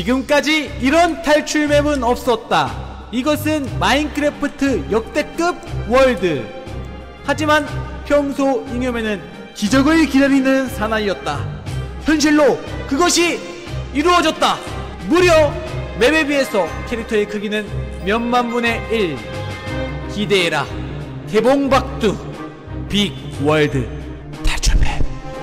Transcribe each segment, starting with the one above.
지금까지 이런 탈출 맵은 없었다. 이것은 마인크래프트 역대급 월드. 하지만 평소 잉여맨은 기적을 기다리는 사나이였다. 현실로 그것이 이루어졌다. 무려 맵에 비해서 캐릭터의 크기는 몇만 분의 1. 기대해라. 개봉박두 빅월드 탈출맵.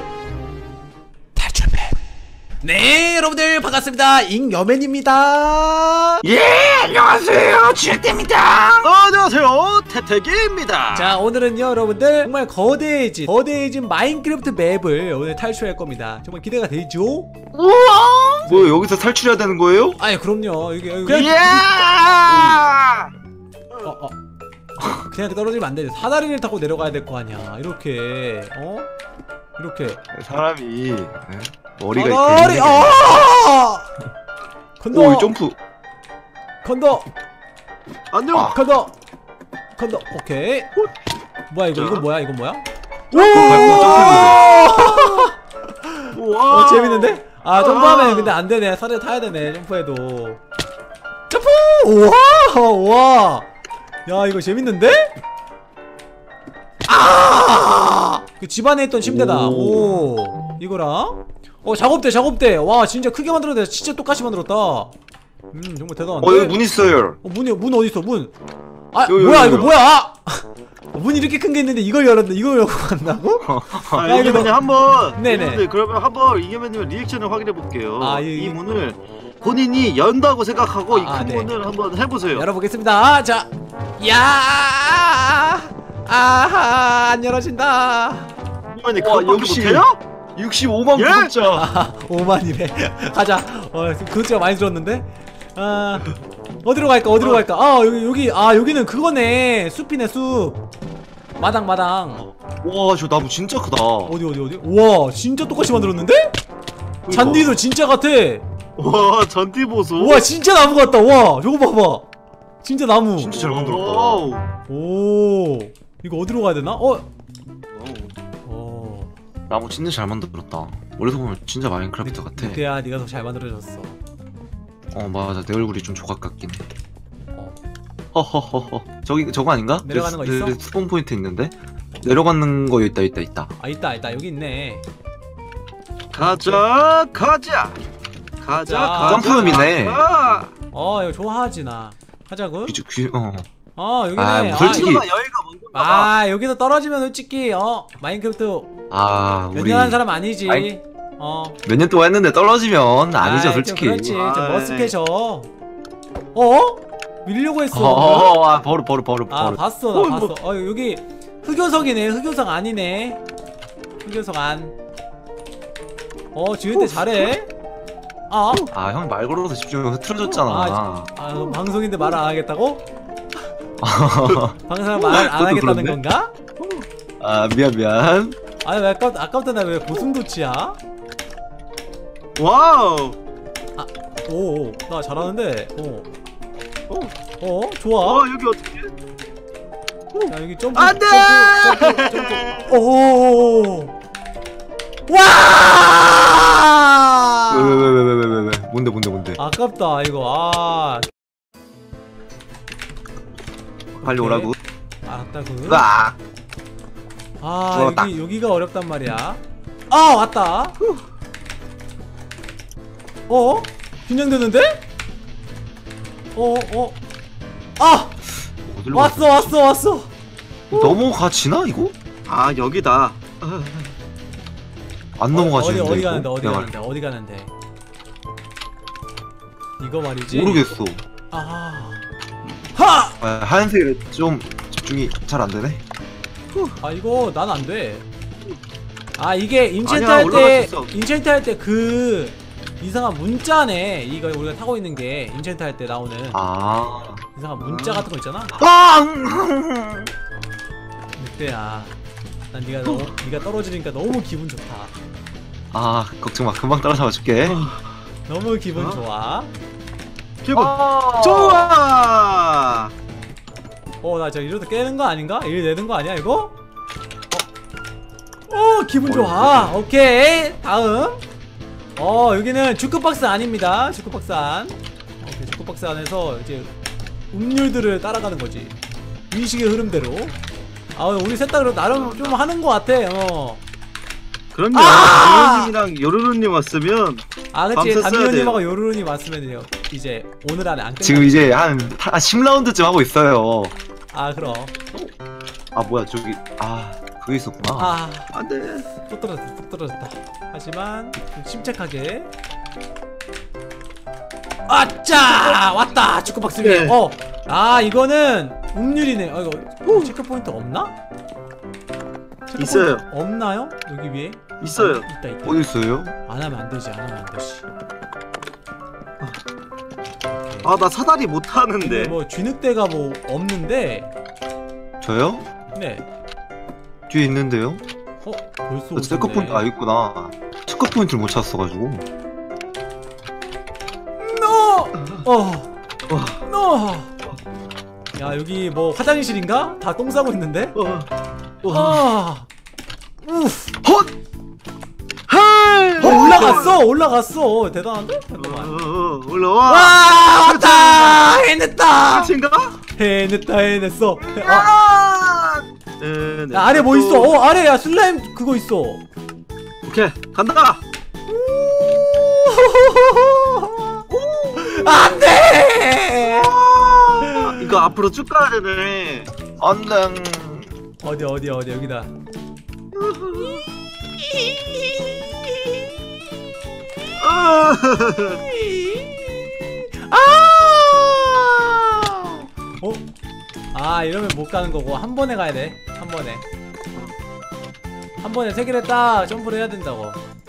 네, 여러분들 반갑습니다. 잉여맨입니다. 예, 안녕하세요. 주혁대입니다. 안녕하세요. 태태기입니다. 자, 오늘은요 여러분들 정말 거대해진 마인크래프트 맵을 오늘 탈출할 겁니다. 정말 기대가 되죠? 우와. 뭐 여기서 탈출해야 되는 거예요? 아니 그럼요. 이게 그냥 그냥 떨어지면 안 돼. 사다리를 타고 내려가야 될 거 아니야. 이렇게 이렇게 사람이 머리가 사다리 건너. 오, 점프. 건너. 안녕. 건너. 오케이. 뭐야 이거? 이건 뭐야? 이건 뭐야? 우와. 재밌는데? 점프하면 근데 안 되네. 사다리 타야 되네. 점프해도. 점프! 우와! 야, 이거 재밌는데? 그 집안에 있던 침대다. 오, 이거랑. 작업대. 와, 진짜 크게 만들었네. 진짜 똑같이 만들었다. 정말 대단한데. 여기 문 있어요. 문 어디 있어? 문. 여기, 뭐야 여기. 이거 뭐야? 문 이렇게 큰 게 있는데 이걸 열었는데 이걸 열고 간다고? 이겨맨님 한번. 네네. 그러면 한번 이겨맨님 리액션을 확인해 볼게요. 이 이 문을 본인이 연다고 생각하고 이 큰 네. 문을 한번 해보세요. 열어보겠습니다. 자, 안 열어진다. 이겨맨님 그거밖에 못해요? 65만 예? 구독자. 5만이래. 가자. 구독자가 많이 들었는데. 어디로 갈까? 여기는 그거네. 숲이네, 숲. 마당. 와, 저 나무 진짜 크다. 어디? 우와, 진짜 똑같이 만들었는데? 잔디도 진짜 같아. 와, 전티 보소. 우와, 진짜 나무 같다. 와, 저거 봐봐. 진짜 나무. 진짜 잘 만들었다. 오, 이거 어디로 가야 되나? 나무 진짜 잘 만들었다. 원래서 보면 진짜 마인크래프트 같아. 그때야 네가 더 잘 만들어졌어. 맞아. 내 얼굴이 좀 조각 같긴 해. 허허허허. 저거 아닌가? 내려가는 거 있어? 스폰 포인트 있는데? 내려가는 거 있다. 있다. 여기 있네. 가자. 점프음이네. 이거 좋아하지 나. 하자고? 여기네. 솔직히. 여기서 떨어지면 솔직히 마인크래프트 몇 우리 년 한 사람 아니지. 몇 년 동안 했는데 떨어지면 아니죠, 솔직히. 그렇지. 좀 머쓱해져. 밀려고 했어. 버릇. 봤어. 나 봤어. 여기 흑요석이네. 흑요석 아니네. 흑요석 안. 지을 때 잘해. 형 말 걸어서 집중이 흐트러졌잖아. 방송인데 말 안 하겠다고? 방송 말 안 하겠다는 건가? 미안. 왜 아까부터 나 왜 고슴도치야? 와우. 나 잘하는데. 좋아. 여기 어떻게? 자, 여기 점프. 안돼. 와! 왜? 뭔데? 아깝다 이거. 빨리 오라고. 알았다고. 들어갔다. 여기가 어렵단 말이야. 왔다. 긴장되는데? 왔어. 넘어가지나 이거? 여기다. 안 넘어가지는데. 어디 가는데? 이거 말이지. 모르겠어. 하얀색에 좀 집중이 잘 안 되네. 이거 난 안 돼. 이게 인챈트 할 때 그 이상한 문자네. 이거 우리가 타고 있는 게 인챈트 할 때 나오는 이상한 문자 같은 거 있잖아. 늑대야. 난 네가 떨어지니까 너무 기분 좋다. 걱정 마. 금방 따라잡아 줄게. 너무 기분 좋아. 기분 좋아. 나 이러다 깨는 거 아닌가? 일 내는 거 아니야 이거? 기분 좋아. 오케이. 다음. 여기는 주크박스 안입니다. 주크박스 안. 오케이, 주크박스 안에서 이제 음률들을 따라가는 거지. 의식의 흐름대로. 우리 셋 다 나름 좀 하는 거 같아. 그럼요. 다미오님이랑 요루루님 왔으면 그치. 밤새 써야 다미오님하고 돼요. 요루루님 왔으면요. 이제 오늘 안에 안 끝나. 지금 이제 한 10라운드쯤 하고 있어요. 그럼. 뭐야 저기 그게 있었구나. 안돼. 또 떨어졌다. 또 떨어졌다. 하지만 좀 침착하게. 아짜! 왔다! 주크박스 위에. 네. 이거는 음률이네. 이거 체크포인트 없나? 체크포인트 있어요. 없나요? 여기 위에? 있어요. 있다. 어디 있어요? 안 하면 안 되지. 안 하면 안 되지. 나 사다리 못 근데 타는데. 뭐 쥐늑대가 뭐 없는데. 저요? 네. 뒤에 있는데요? 벌써 체크포인트 있구나. 체크포인트를 못 찾았어가지고. 야, 여기 뭐 화장실인가? 다 똥 싸고 있는데? 올라갔어. 대단한데? 잠깐만. 올라와. 왔다! 해냈다! 끝인가? 해냈어. 네, 야, 아래 뭐 있어? 아래 야 슬라임 그거 있어. 오케이 간다. 안돼! 이거 앞으로 쭉 가야 되네. 안돼. 어디 여기다. 이러면 못 가는 거고 한 번에 가야 돼. 한 번에 세 개를 딱 점프를 해야 된다고.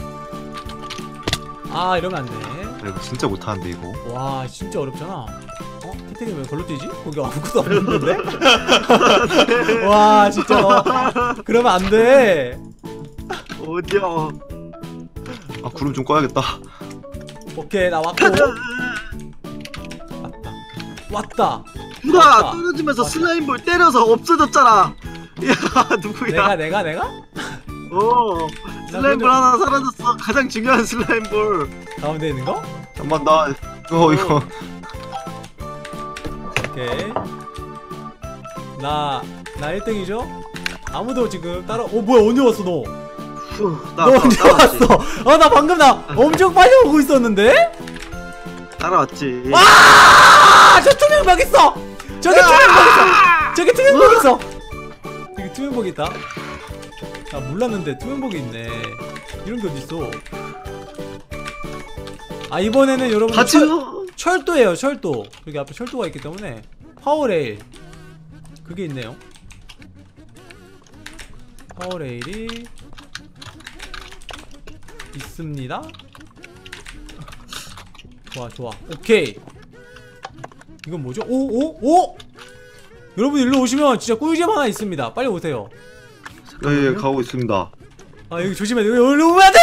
이러면 안 돼. 이거 진짜 못하는데 이거. 와, 진짜 어렵잖아. 태택이 왜 걸로 뛰지? 거기 아무것도 없는데? 와, 진짜 그러면 안 돼. 어디야? 구름 좀 꺼야겠다. 오케이, 나 왔고. 왔다. 누가 떨어지면서 슬라임볼 때려서 없어졌잖아. 야, 누구야? 내가? 슬라임볼 하나 사라졌어. 가장 중요한 슬라임볼. 가운데 있는 거? 잠깐만 나 이거. 오케이. 나 1등이죠? 아무도 지금 따라. 뭐야, 언제 왔어 너? 너 언제 왔어? 나 방금 엄청 빨리 오고 있었는데? 따라왔지. 저 투명벽 있어! 저기 투명벽 있어! 여기 투명벽 있다. 몰랐는데 투명벽이 있네. 이런 게 어딨어? 이번에는 여러분 철도예요. 철도. 여기 앞에 철도가 있기 때문에 파워레일 그게 있네요. 파워레일이 있습니다. 좋아. 오케이. 이건 뭐죠? 오! 여러분 일로 오시면 진짜 꿀잼 하나 있습니다. 빨리 오세요. 예, 가고 있습니다. 여기 조심해. 일로 오면 안 돼!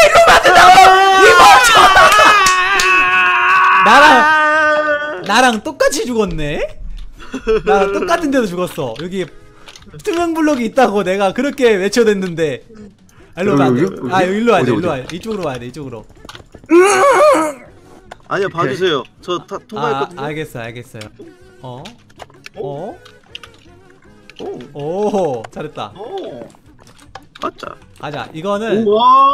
나랑 똑같이 죽었네? 나랑 똑같은 데도 죽었어. 여기 투명 블록이 있다고 내가 그렇게 외쳐댔는데. 일로 오면 안 돼. 일로 와야 돼. 일로 와야 돼. 이쪽으로 와야 돼. 이쪽으로. 아니요, 봐주세요. 저 다 통과했거든요. 알겠어요. 오, 잘했다. 맞자. 가자. 이거는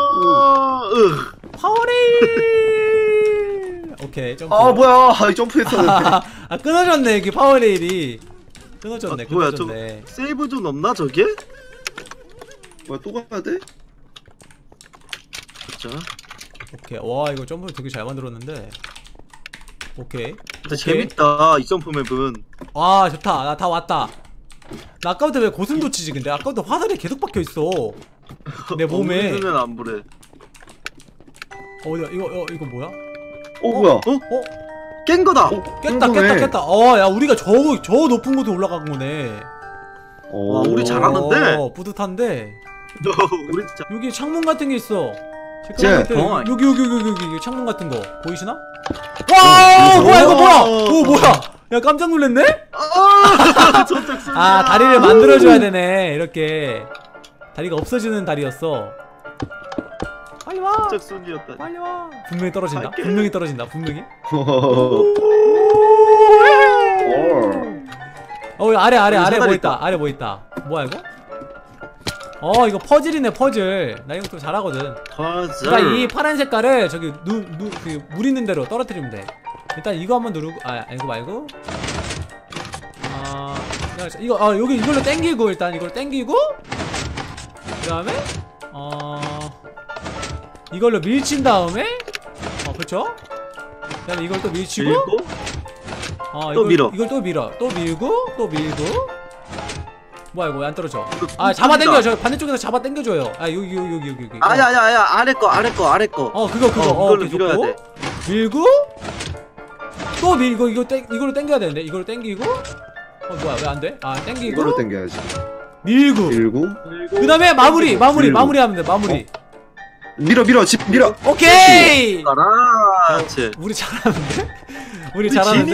파워레일. 오케이, 점프. 뭐야? 점프했었는데. 끊어졌네. 이게 파워레일이 끊어졌네. 뭐야, 끊어졌네. 저 세이브 존 없나 저게? 뭐야, 또 가야 돼? 자, 오케이. 와, 이거 점프 되게 잘 만들었는데. 오케이. 근데 재밌다 이 점프 맵은. 좋다. 나 다 왔다. 나 아까부터 왜 고슴도 치지? 근데 아까부터 화살이 계속 박혀있어 내 몸에. 없는 안 부래. 어디야? 이거 뭐야? 뭐야? 깬 거다. 깼다. 야, 우리가 저 높은 곳에 올라간 거네. 와, 우리 잘하는데. 뿌듯한데. 우리 진짜. 여기 창문 같은 게 있어. 여기 창문 같은 거 보이시나? 와, 뭐야 이거 뭐야? 뭐야? 야, 깜짝 놀랐네? 다리를 만들어줘야 되네. 이렇게 다리가 없어지는 다리였어. 빨리 와. 짝순이었다. 빨리 와. 분명히 떨어진다. 갈게. 분명히 떨어진다. 분명히. 아래 뭐 있다. 아래 뭐 있다. 뭐야 이거? 이거 퍼즐이네 퍼즐. 나 이거 또 잘하거든. 퍼즐. 그러니까 이 파란 색깔을 저기 물 있는 대로 떨어뜨리면 돼. 일단 이거 한번 누르고 이거 말고 이거 여기 이걸로 땡기고 일단 이걸 땡기고 그 다음에 이걸로 밀친 다음에 그렇죠? 그 다음에 이걸 또 밀치고 또 밀어. 이걸 또 밀어. 또 밀고 또 밀고. 뭐야 이거 왜 안 떨어져? 잡아당겨. 저 반대쪽에서 잡아 당겨줘요. 여기. 아야 아래 거. 그거 이걸로 밀어야 돼. 밀고 또 밀고 이걸로 당겨야 되는데 이걸로 당기고 뭐야 왜 안 돼? 당기고 이걸로 당겨야지. 밀고 그 다음에 마무리하면 돼. 마무리. 밀어 집 밀어. 오케이. 그렇지. 우리 잘하는데? 우리 잘하는데?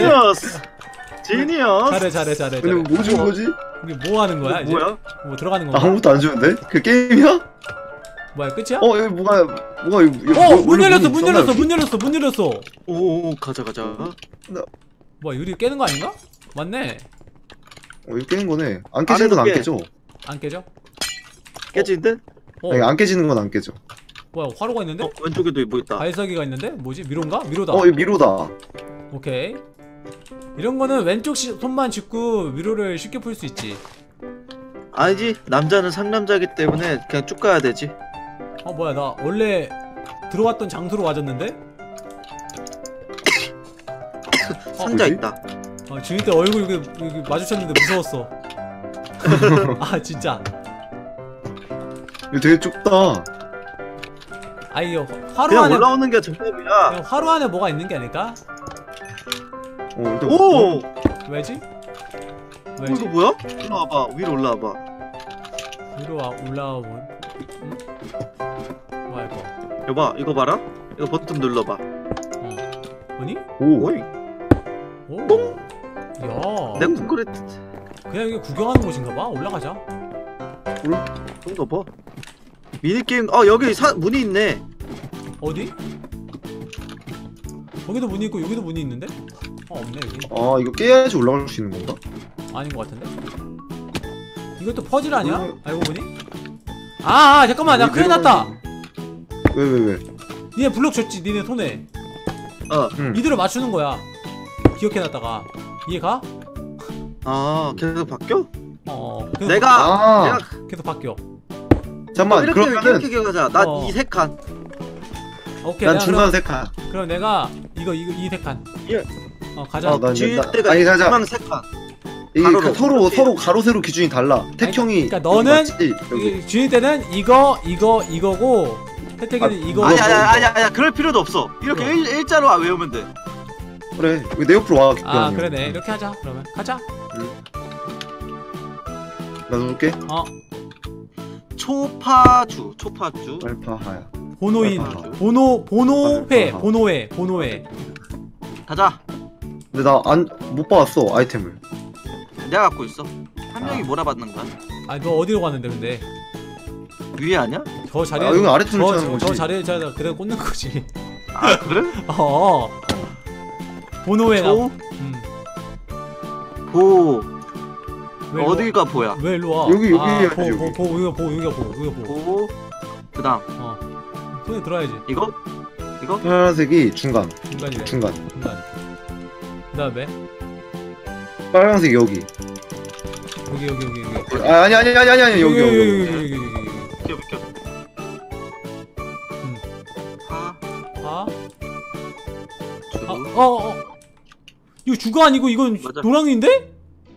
지니어스. 잘해. 근데 뭐 주는 거지? 우리 뭐 하는 거야 이제? 뭐야? 뭐 들어가는 건가? 아무것도 안 주는데? 그 게임이야? 뭐야 끝이야? 여기 뭐가 문 열렸어. 오 가자. 뭐야 유리 깨는 거 아닌가? 맞네. 이거 깨는 거네. 안 깨지는 건 안 깨져. 안 깨져? 깨지는데? 아니, 안 깨지는 건 안 깨져. 뭐야 화로가 있는데? 왼쪽에도 뭐 있다. 발사기가 있는데? 뭐지? 미로인가? 미로다. 이거 미로다. 오케이. 이런 거는 왼쪽 손만 짚고 미로를 쉽게 풀 수 있지. 아니지. 남자는 상남자기 때문에 그냥 쭉 가야 되지. 뭐야 나 원래 들어왔던 장소로 와졌는데? 상자 뭐지? 있다. 주인 때 얼굴 여기 마주쳤는데 무서웠어. 진짜. 이거 되게 좁다. 이거 하루 그냥 안에 올라오는 게 정답이야. 하루 안에 뭐가 있는 게 아닐까? 일단 오! 왜지? 이거 뭐야? 올라와봐. 위로 올라와봐. 위로 올라와 보. 응? 뭐야 이거? 여봐, 이거 봐라. 이거 버튼 눌러봐. 뭐니? 오. 오이. 오. 야. 내 콘크리트. 그냥 이게 구경하는 곳인가봐. 올라가자. 이거 봐. 미니게임. 여기 문이 있네. 어디? 거기도 문이 있고 여기도 문이 있는데? 없네 여기. 이거 깨야지 올라갈 수 있는 건가? 아닌 것 같은데? 이것도 퍼즐 아니야? 알고 보니? 잠깐만 나 큰일 났다. 왜? 니네 블록 줬지 니네 손에. 응. 이대로 맞추는 거야. 기억해놨다가. 이해가? 계속 바뀌어? 계속 내가 계속 바뀌어. 잠깐만 그러면은 이렇게 기억하자. 난 이 세 칸. 오케이. 난 중간 세 칸. 그럼 내가 이 세 칸. 예. 가자. 지을 때가 아니 가자. 중앙 세 칸. 이게 가로로. 서로 가로 세로 기준이 달라. 태형이. 그러니까 너는 맞지? 여기. 주인 때는 이거고 혜택이는 이거. 아니야. 그럴 필요도 없어. 이렇게 일자로 외우면 돼. 그래. 왜 내 옆으로 와? 그러네. 이렇게 하자. 그러면 가자. 나 누를게. 초파주. 알파하야. 번호인. 번호회. 가자. 근데 나 못 봐왔어 아이템을. 내가 갖고 있어. 한 명이 몰아받는 거야. 너 어디로 갔는데 근데? 위에 아니야? 저 자리에. 여기 아래쪽으로 짜는 거지. 저 자리에 그대로 꽂는 거지. 그래? 번호회 나. 보. 어디가 보야? 왜 일로 와? 여기 해야지, 여기. 여기가 보. 보. 그다음. 손에 들어야지. 이거? 파란색이 중간이래. 중간. 그다음에 빨간색 여기. 여기. 아니 여기. 비켜. 이거 주가 아니고 이건 맞아. 노랑인데?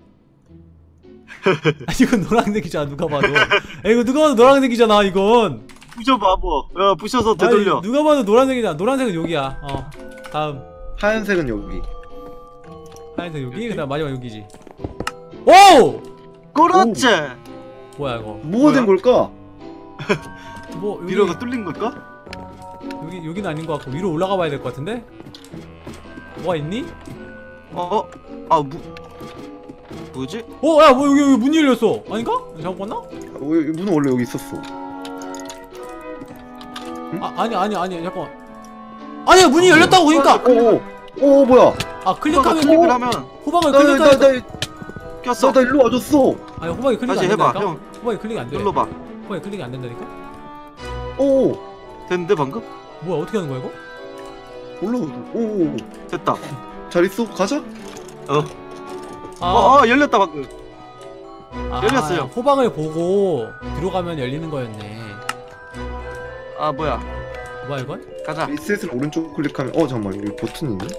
이건 노랑색이잖아 누가 봐도. 이거 누가 봐도 노랑색이잖아 이건. 부셔봐 뭐. 부셔서 되돌려. 누가 봐도 노란색이잖아. 노란색은 여기야. 다음. 하얀색은 여기. 하얀색 여기. 그다음 마지막 여기지. 오! 그렇지. 뭐야 이거? 뭐가 된 걸까? 여기 미러가 뚫린 걸까? 여기는 아닌 것 같고 위로 올라가 봐야 될 것 같은데? 뭐가 있니? 뭐지? 야, 뭐 여기 문이 열렸어. 아닌가? 잘못 봤나? 문은 원래 여기 있었어. 아니 잠깐만. 아니 문이 열렸다고 그러니까. 오 뭐야? 아 클릭하면 클릭을 하면 호박을 클릭하니까. 나 꼈어. 나 일로 와줬어. 아니 호박이 클릭 안 다시 해봐. 된다니까. 형 호박이 클릭 안 돼. 눌러봐. 호박이 클릭이 안 된다니까. 오 됐는데 방금? 뭐야 어떻게 하는 거야 이거? 올라. 오 됐다. 잘 있어. 가자. 열렸다 방금. 열렸어요. 호박을 보고 들어가면 열리는 거였네. 아 뭐야? 뭐야 이건? 가자. 리셋을 오른쪽 클릭하면 잠깐만 여기 버튼 있네.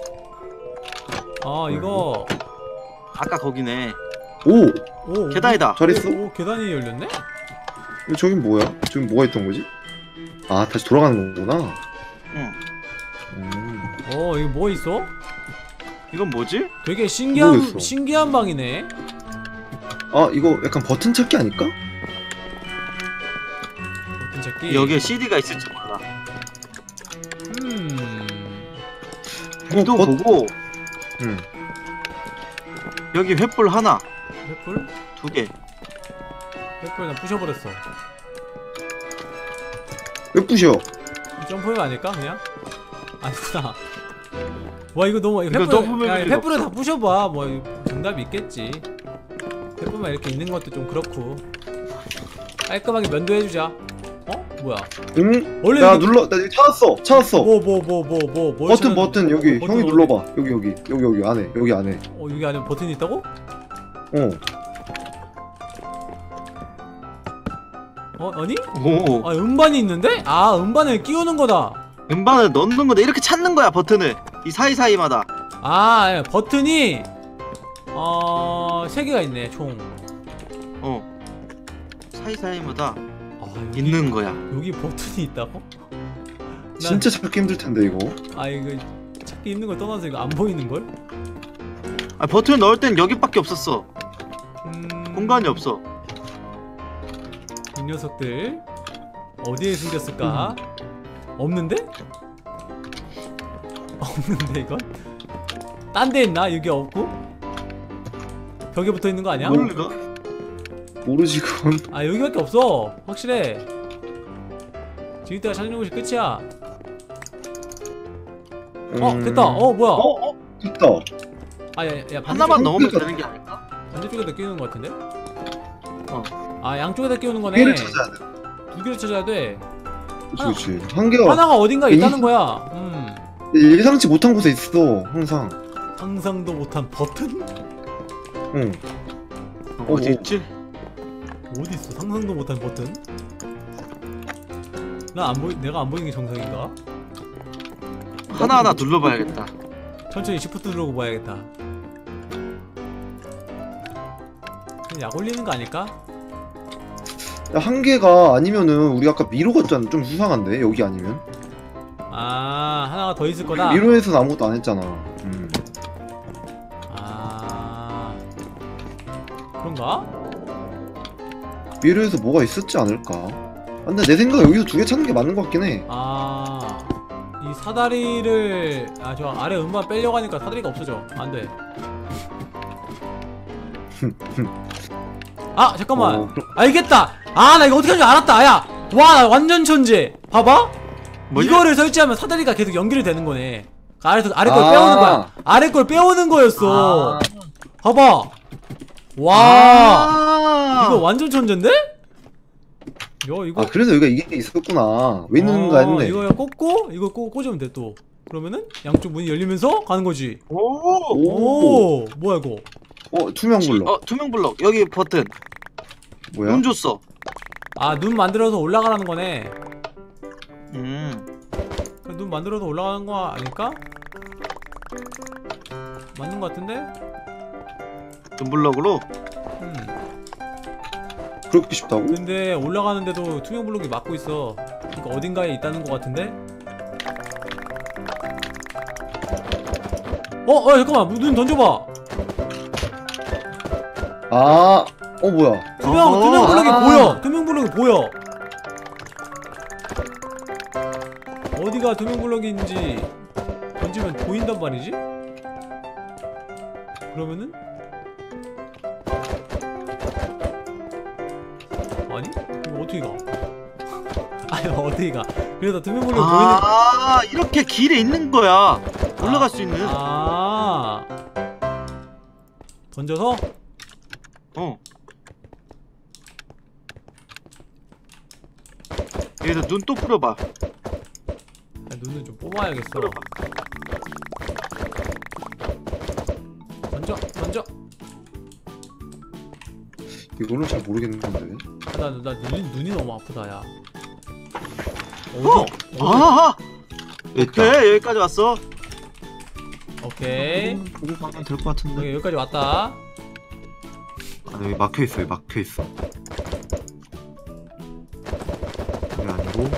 이거 아까 거기네. 오 계단이다. 잘 있어. 오 계단이 열렸네? 저긴 뭐야? 저긴 뭐가 있던 거지? 아 다시 돌아가는 거구나. 응. 이거 뭐 있어? 이건 뭐지? 되게 모르겠어. 신기한 방이네. 이거 약간 버튼 찾기 아닐까? 버튼 찾기. 여기에 CD가 있을지 몰라. 또 보고. 응. 여기 횃불 하나, 횃불? 2개. 횃불 나 부셔버렸어. 왜 부셔? 점프맵 아닐까 그냥? 아니구나. 와 이거 너무 이거 점프맵일 리가 횃불을 없어. 다 부셔봐. 뭐 정답이 있겠지. 횃불만 이렇게 있는 것도 좀 그렇고. 깔끔하게 면도해주자. 뭐야? 응? 원래 야 이게- 눌러. 나 여기 찾았어. 뭘 버튼 여기. 버튼 형이 어디? 눌러봐. 여기 안에. 여기 안에. 여기 안에 버튼이 있다고? 아니? 오. 음반이 있는데? 음반을 끼우는 거다. 음반을 넣는 건데 이렇게 찾는 거야 버튼을. 이 사이사이마다. 버튼이 3개가 있네 총. 사이사이마다 여기, 있는 거야. 여기 버튼이 있다고? 진짜 찾기 힘들 텐데 이거. 이거 찾기 있는 걸 떠나서 이거 안 보이는 걸? 버튼 넣을 땐 여기밖에 없었어. 공간이 없어. 이 녀석들 어디에 숨겼을까? 없는데? 없는데 이건? 딴 데 있나? 여기 없고? 벽에 붙어 있는 거 아니야? 모르가? 모르지 그건. 여기밖에 없어. 확실해. 지금 이따가 찾는 곳이 끝이야. 됐다. 뭐야? 됐다. 야 하나만 넣으면 되는 게 아닐까? 반대쪽에다 끼우는 거 같은데? 양쪽에다 끼우는 거네. 개를 찾아야 돼. 2개를 찾아야 돼. 그렇지. 한 개가 하나가 어딘가 있다는 거야. 예상치 못한 곳에 있어 항상. 상상도 못한 버튼? 응. 어디 있지? 어디 있어? 상상도 못한 버튼? 내가 안 보이는 게 정상인가? 하나하나 눌러봐야겠다. 천천히 시프트 누르고 봐야겠다. 그냥 약 올리는 거 아닐까? 야, 한 개가 아니면은 우리 아까 미로 갔잖아. 좀 수상한데 여기 아니면? 하나가 더 있을 거다. 미로에서는 아무것도 안 했잖아. 그런가? 미로에서 뭐가 있었지 않을까? 근데 내 생각에 여기서 2개 찾는 게 맞는 것 같긴 해. 이 사다리를 저 아래 음반 빼려고 하니까 사다리가 없어져. 안 돼. 잠깐만. 알겠다. 나 이거 어떻게 하는지 알았다. 야, 나 완전 천재. 봐봐. 뭐지? 이거를 설치하면 사다리가 계속 연결이 되는 거네. 아래 걸 빼오는 거야. 아래 걸 빼오는 거였어. 봐봐. 와. 이거 완전 천재인데? 이거. 그래서 여기가 이게 있었구나. 왜 있는가 했네. 이거 꽂고 이거 꽂으면 돼 또. 그러면은 양쪽 문이 열리면서 가는 거지. 오. 뭐야 이거? 투명 블럭. 투명 블럭. 여기 버튼. 뭐야? 눈 줬어. 눈 만들어서 올라가라는 거네. 눈 만들어서 올라가는 거 아닐까? 맞는 거 같은데? 눈 블럭으로. 그렇게 쉽다고? 근데 올라가는데도 투명 블록이 막고 있어. 그러니까 어딘가에 있다는 거 같은데? 잠깐만. 눈 던져봐. 뭐야? 투명 블록이 보여. 투명 블록이 보여. 어디가 투명 블록인지 던지면 보인단 말이지? 그러면은? 아니? 이거 어떻게 가? 아니 어디가? 그래서 투명블록 보이는. 아 이렇게 길에 있는 거야. 올라갈 수 있는. 아 던져서? 어. 여기서 눈 또 뿌려봐. 야, 눈을 좀 뽑아야겠어. 뿌려봐. 던져. 이거는 잘 모르겠는데. 나 눈이 너무 아프다 야. 어! 아! 있다. 오케이 여기까지 왔어. 오케이. 보고 가면 될 것 같은데. 여기까지 왔다. 아, 여기 막혀 있어. 여기 막혀 있어. 이게 아니고.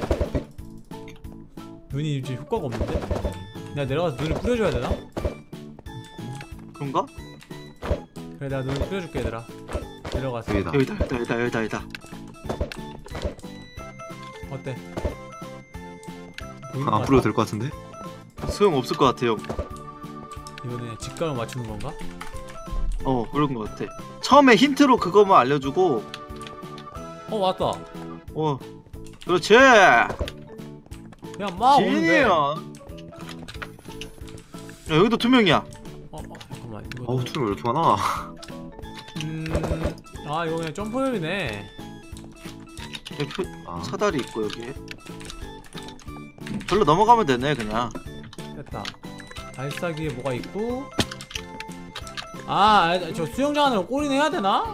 눈이 이제 효과가 없는데? 내가 내려가서 눈을 뿌려줘야 되나? 그런가? 그래 내가 눈을 뿌려줄게 얘들아. 내려가서. 여기다. 여기다. 어때? 보이는 거 안 같아? 뿌려도 될 것 같은데? 소용 없을 것 같아요. 이거는 직감을 맞추는 건가? 그런 것 같아. 처음에 힌트로 그거만 알려주고. 왔다. 그렇지. 그냥 막 오는데. 진이야. 야, 여기도 2명이야. 잠깐만 이거. 어우, 투명 왜 이렇게 많아? 이거 그냥 점프맵이네. 여기 아. 사다리 있고 여기. 절로 넘어가면 되네 그냥. 됐다. 발사기에 뭐가 있고. 저 수영장 안으로 골인 해야 되나?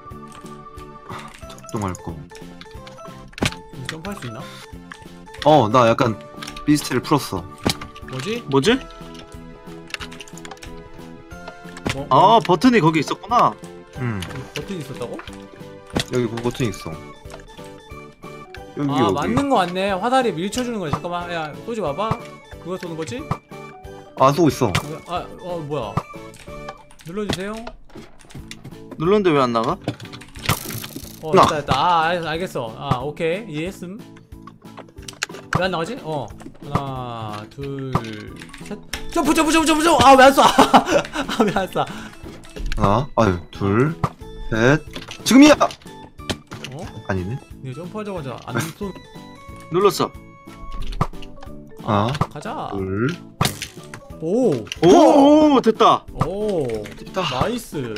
작동할 거. 이거 점프할 수 있나? 나 약간 비스트를 풀었어. 뭐지? 뭐지? 뭐, 버튼이 거기 있었구나. 버튼이 있었다고? 여기 그 버튼 있어. 여기 맞는 거 같네. 화살이 밀쳐주는 거지. 잠깐만, 야, 쏘지 마봐. 그거 쏘는 거지? 안 쏘고 있어. 뭐야? 눌러주세요. 눌렀는데 왜 안 나가? 됐다. 알겠어. 오케이. 이해했음. 왜 안 나가지? 하나, 둘, 셋. 점프! 왜 안 쏴? 왜 안 쏴? 하나, 둘, 셋. 지금이야! 아니네. 네, 점프하자마자 안 쏘. 눌렀어. 하나, 가자. 둘. 오 됐다. 됐다. 나이스.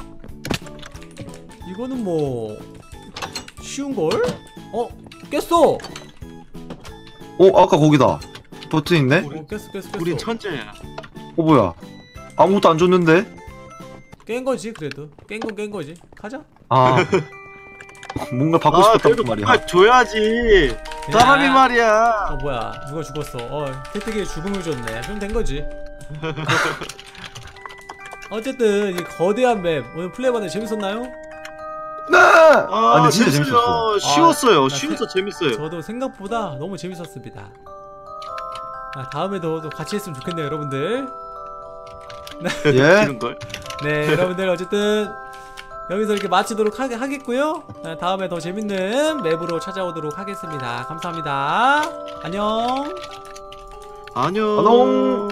이거는 뭐 쉬운걸? 깼어. 아까 거기다. 버튼 있네? 깼어. 우린 천재야. 뭐야. 아무것도 안 줬는데? 깬 거지 그래도. 깬 거지. 가자. 뭔가 받고 싶었단 그래도 말이야. 뭔가 줘야지. 사람이 말이야. 뭐야 누가 죽었어. 태태기에 죽음을 줬네. 그럼 된 거지. 어쨌든 이 거대한 맵 오늘 플레이하는데 재밌었나요? 네! 근데 진짜 재밌었어. 쉬웠어요. 쉬워서 재밌어요. 저도 생각보다 너무 재밌었습니다. 다음에도 또 같이 했으면 좋겠네요 여러분들. 예? 걸. 네 여러분들 어쨌든 여기서 이렇게 마치도록 하겠고요. 다음에 더 재밌는 맵으로 찾아오도록 하겠습니다. 감사합니다. 안녕. 안녕. 안녕.